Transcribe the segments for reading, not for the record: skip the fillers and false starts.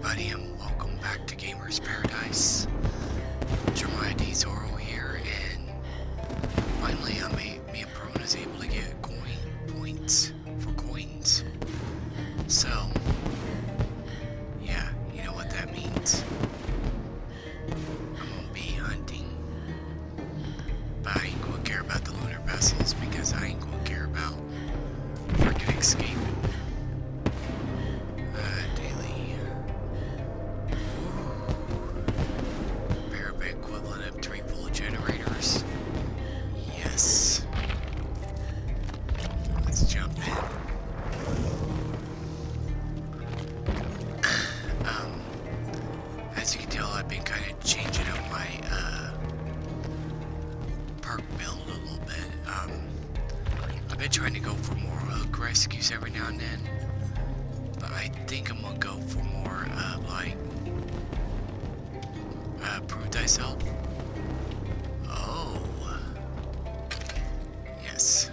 everybody, and welcome back to Gamers Paradise. Jeremiah D. Zorro here, and finally, me and Prone is able to get points for coins. So, yeah, you know what that means. I'm gonna be hunting, but I ain't gonna care about the lunar vessels because I ain't gonna care about freaking escaping. As you can tell, I've been kind of changing up my perk build a little bit. I've been trying to go for more hook rescues every now and then, but I think I'm gonna go for more like prove thyself. Oh, yes.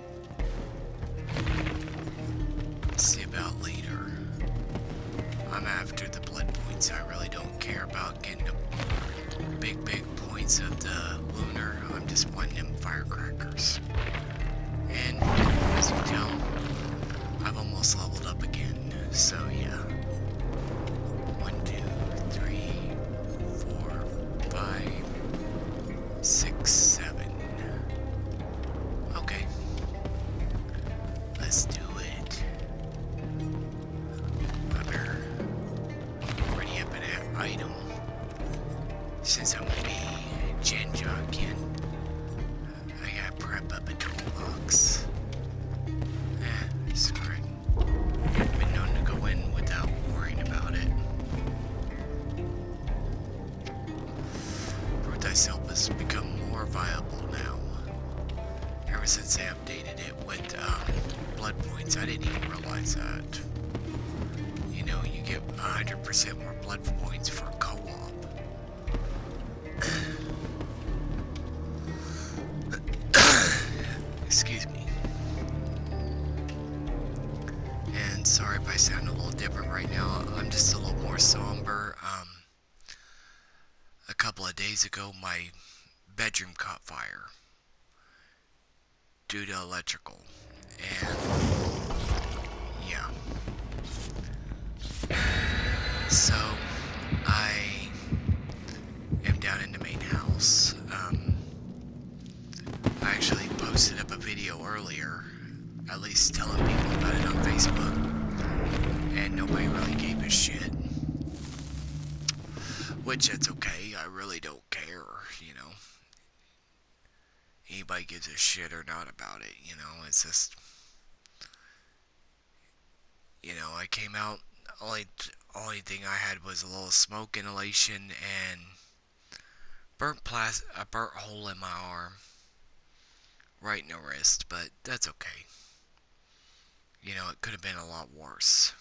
See about later. I'm after the blood points. I really don't care about getting the big points of the lunar. I'm just wanting them firecrackers. And as you can tell, I've almost leveled up again. So yeah. 1, 2, 3, 4, 5, 6, 7. Okay. Let's do it. I better ready up an item since I'm gonna be gen jockeying. I gotta prep up a toolbox. Screw it. I've been known to go in without worrying about it. Prove thyself has become more viable now. Ever since they updated it with blood points, I didn't even realize that. You know, you get 100% more blood points for co-op. Excuse me. And sorry if I sound a little different right now. I'm just a little more somber. A couple of days ago, my bedroom caught fire due to electrical. And yeah. So I am down in the main house. I actually posted up a video earlier, at least telling people about it on Facebook, and nobody really gave a shit. Which, that's okay, I really don't care, you know. Anybody gives a shit or not about it, you know, it's just, you know, I came out, only thing I had was a little smoke inhalation and a burnt hole in my arm, right in the wrist, but that's okay. You know, it could have been a lot worse.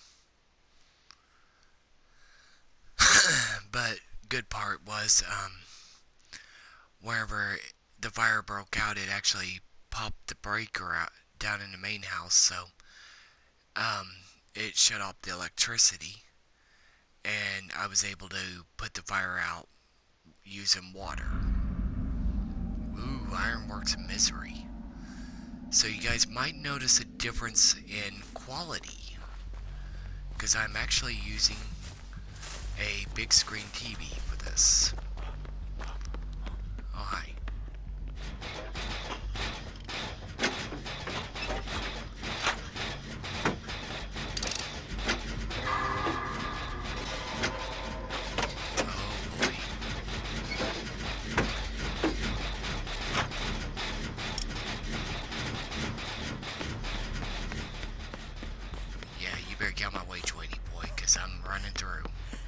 But good part was, wherever the fire broke out, it actually popped the breaker out down in the main house, so it shut off the electricity, and I was able to put the fire out using water. Ooh, Ironworks Misery. So you guys might notice a difference in quality, because I'm actually using a big screen TV for this. Oh, hi. Get out my way, Tweety boy, because I'm running through.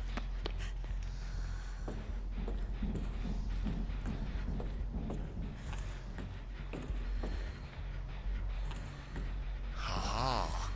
Oh.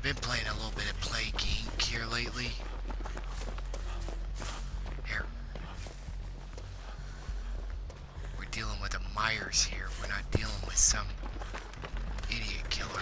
been playing a little bit of Plague Inc. here lately. Here. We're dealing with a Myers here. We're not dealing with some idiot killer.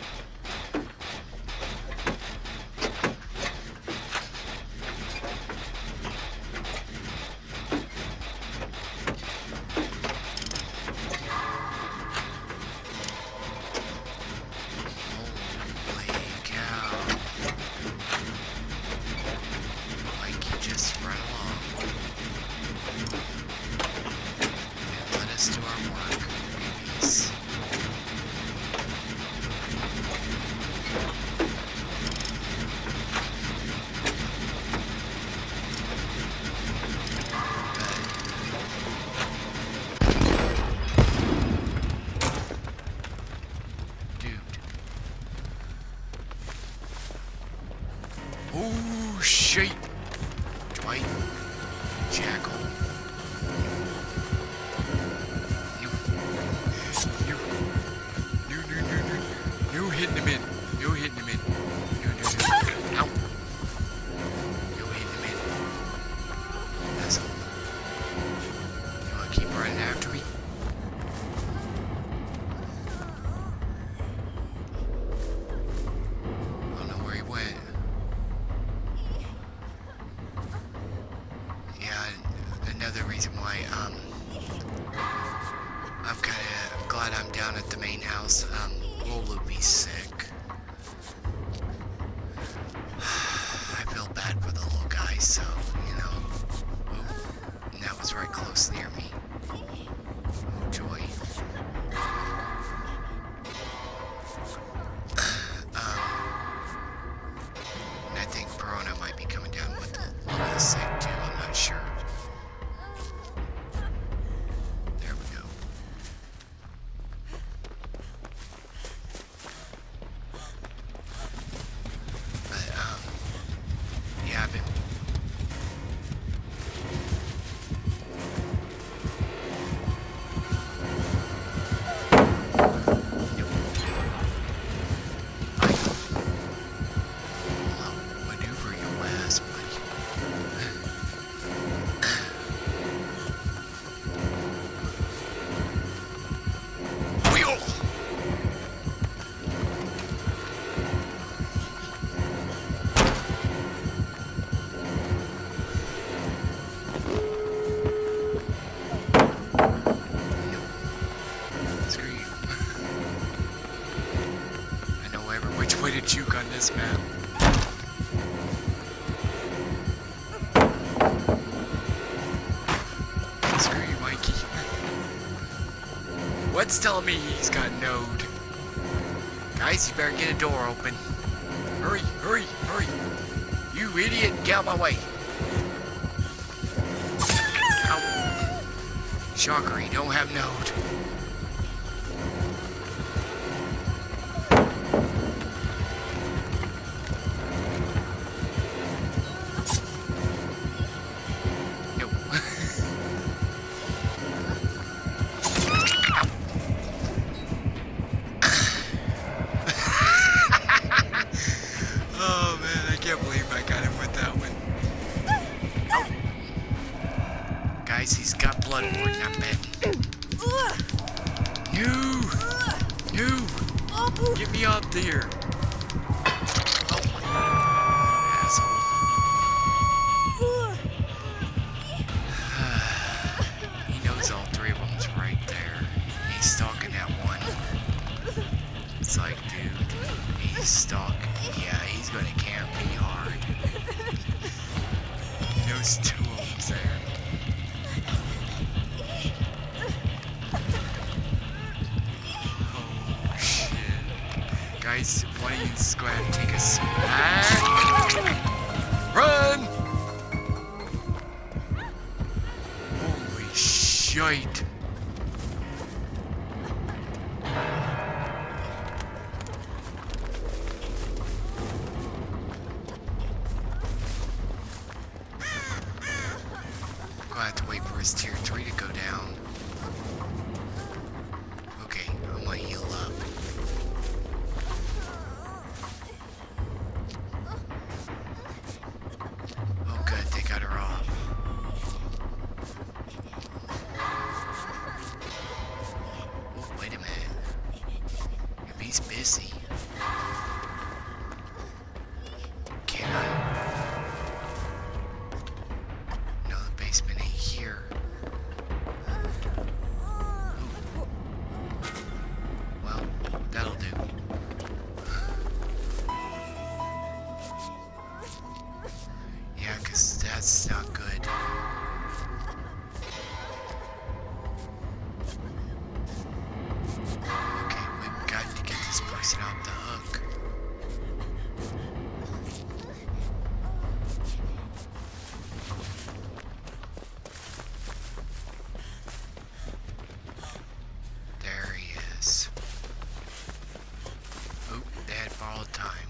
Oh, shit. Dwight. Jackal. You hitting him in. You hitting him in. Ow. You hitting him in. That's all. You wanna keep running after me? I don't know where he went. Another reason why I'm kind of glad I'm down at the main house. Little Loopy's sick. I feel bad for the little guy, so you know. Oh, and that was right close near me. Oh joy. And I think Verona might be coming down with the little sick too. I'm not sure. Way to juke on this map. Screw you, Mikey. What's telling me he's got node? Guys, you better get a door open. Hurry, hurry, hurry. You idiot, get out of my way. Ow. Shocker, he don't have node. He's got blood more than I'm betting. You! Get me up there! Oh, asshole. He knows all three of them's right there. He's stalking that one. It's like, dude, he's stalking. Yeah, he's gonna camp me hard. He knows two of them's there. Guys, why don't you just go ahead and take a smack? Run! Holy shite. I'll have to wait for his tier 3 to go down. Okay, I'm gonna heal up. see. Can I? No, the basement ain't here. Ooh. Well, that'll do. Yeah, 'cause that's not good. Okay, we've got to get this person off the hook. There he is. Oop, they had borrowed time.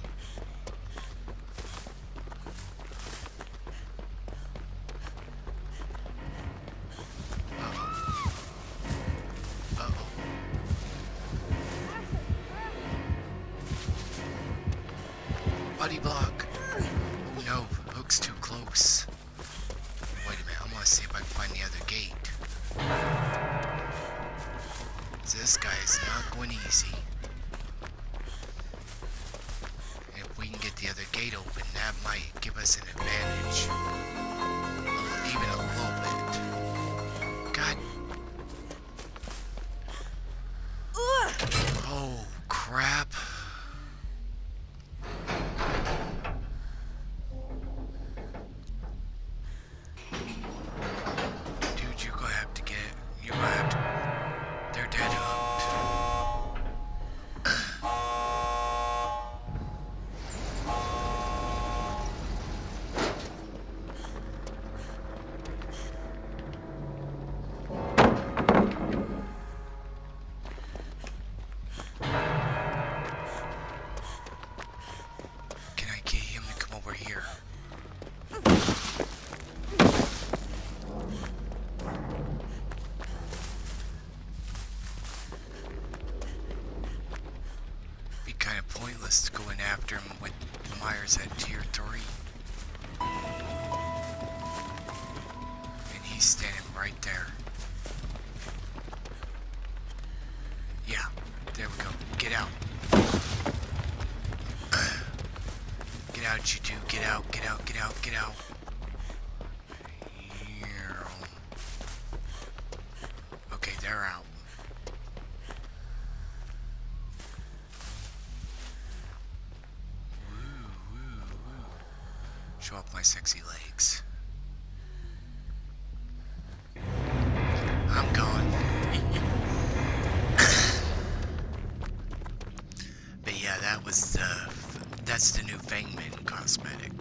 Buddy block. Oh no, hook's too close. Wait a minute, I'm gonna see if I can find the other gate. This guy is not going easy. If we can get the other gate open, that might give us an advantage. Even a little bit. God. Oh, crap. Kind of pointless going after him with Myers at tier 3. And he's standing right there. Yeah, there we go. Get out. Get out, you two. Get out, get out, get out, get out. Okay, they're out. Show off my sexy legs. I'm gone. But yeah, that's the new Fangman cosmetic.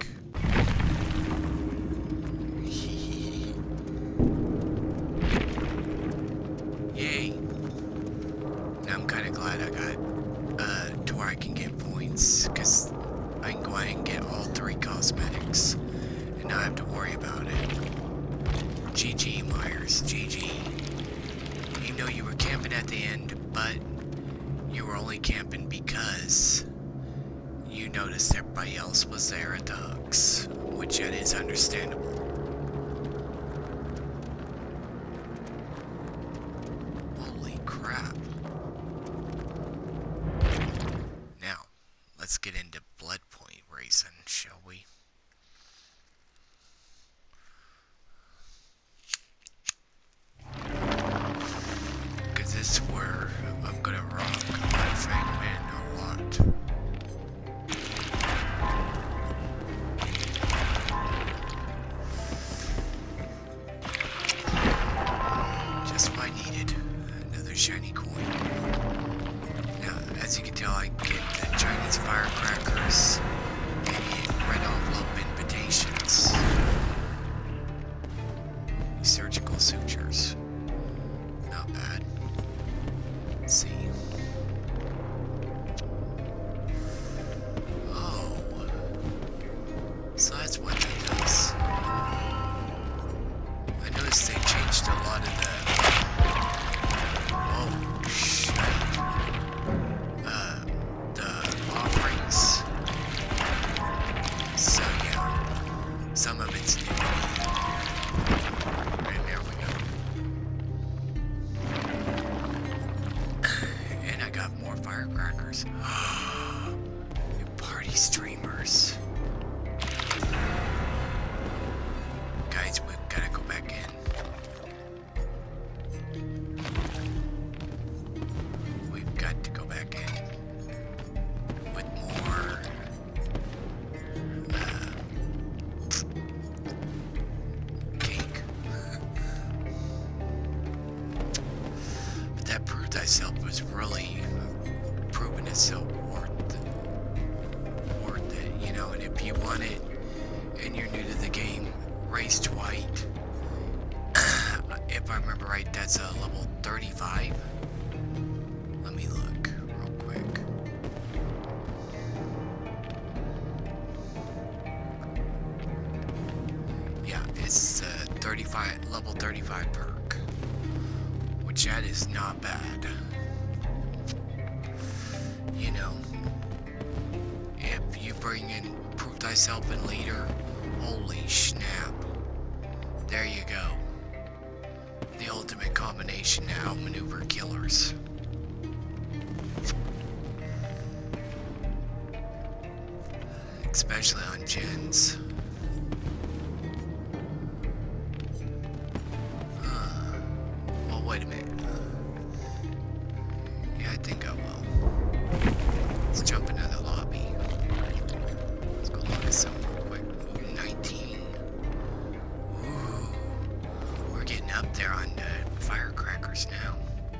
Yay. Now I'm kinda glad I got to where I can get points, because I can go ahead and get all 3 cosmetics and not have to worry about it. GG, Myers, GG. Even though you were camping at the end, but you were only camping because you noticed everybody else was there at the hooks, which that is understandable. Holy crap. Now, let's get into blood point racing, shall we? Because this is where I'm gonna rock my Fangman a lot. Just what I needed. Another shiny coin. Now, as you can tell, I get the Chinese firecrackers and red envelope invitations. Surgical sutures. Not bad. Let's see. Oh. So that's what that does. I noticed they changed a lot of the... Oh, shit. The offerings these streamers. Guys, we've got to go back in. We've got to go back in with more cake. But that Prove Thyself was really proving itself worth it, you know. And if you want it and you're new to the game, Race Dwight, if I remember right, that's a level 35. Let me look real quick. Yeah, it's 35, level 35 perk, which that is not bad. You know, if you bring in Prove Thyself and Leader, holy snap. There you go. The ultimate combination to outmaneuver killers. Especially on gens. Well, wait a minute. Yeah, I think I will. Let's jump into the lobby. Let's go look at some real quick. Ooh, 19. Ooh. We're getting up there on firecrackers now.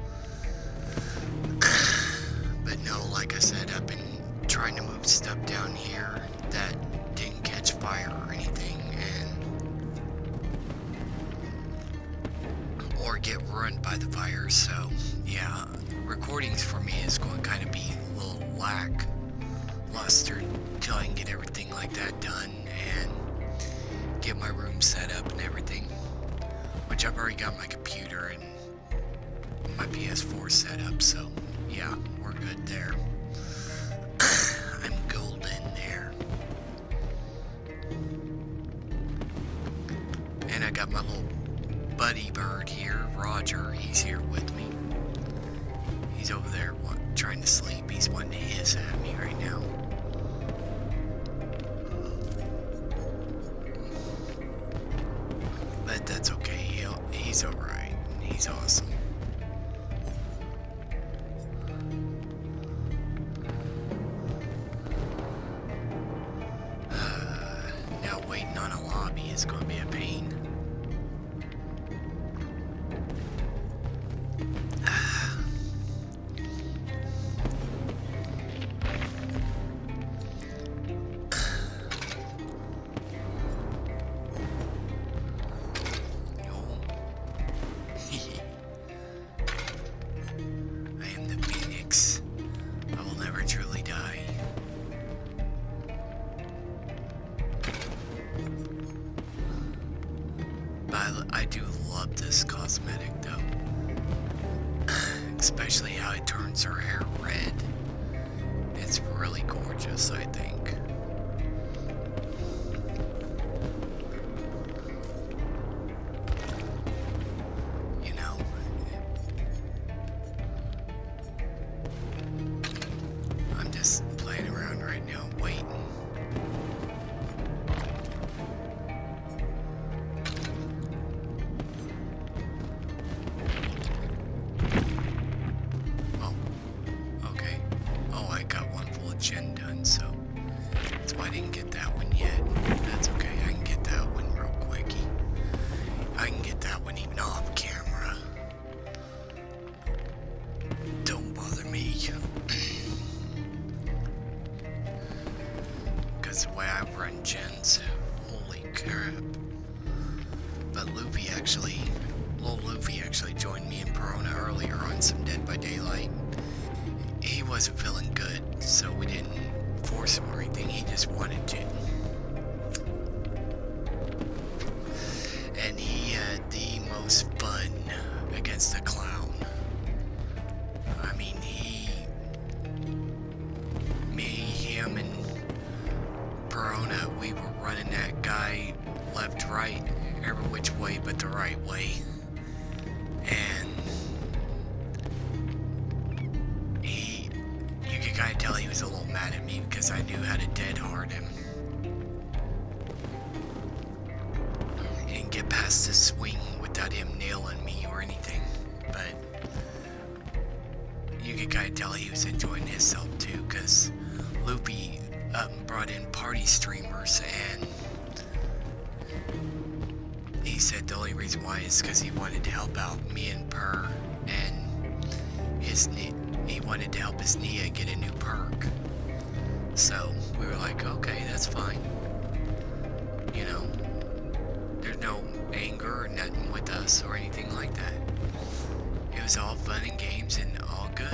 But no, like I said, I've been trying to move stuff down here that didn't catch fire or anything, or get ruined by the fire. So yeah, recordings for me is going to kind of be a little lackluster till I can get everything like that done and get my room set up and everything, which I've already got my computer and my PS4 set up, so yeah, we're good there. I'm golden there. And I got my little buddy bird here, Roger. He's here with me. He's over there trying to sleep. He's wanting to hiss at me right now. But that's okay. He's alright. He's awesome. Now waiting on a lobby is going to be a pain. I do love this cosmetic though, especially how it turns her hair red. It's really gorgeous, I think. You know, I'm just playing around right now, waiting. Gen done, so that's why I didn't get that one yet. That's okay, I can get that one real quickie. I can get that one even off camera. Don't bother me. Because the way I run gens, holy crap. But little Luffy actually joined me in Perona earlier on some Dead by Daylight. He wasn't feeling good, so we didn't force him or anything, he just wanted to. And he had the most fun against the clown. I mean, me, him, and Perona, we were running that guy left, right, every which way but the right way. And you could kind of tell he was a little mad at me because because I knew how to dead hard him. And get past the swing without him nailing me or anything. But you could kind of tell he was enjoying himself too, because Loopy brought in party streamers, and he said the only reason why is because he wanted to help out me and Purr, and he wanted to help his Nia get a new perk. So we were like, okay, that's fine. You know, there's no anger or nothing with us or anything like that. It was all fun and games and all good.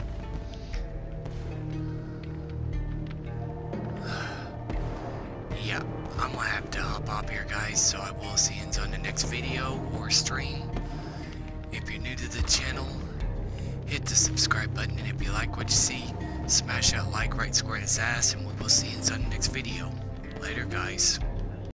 Yeah, I'm gonna have to hop up here, guys, so I will see you on the next video or stream. If you're new to the channel, hit the subscribe button, and if you like what you see, smash that like right square in its ass, and we will see you on the next video. Later, guys.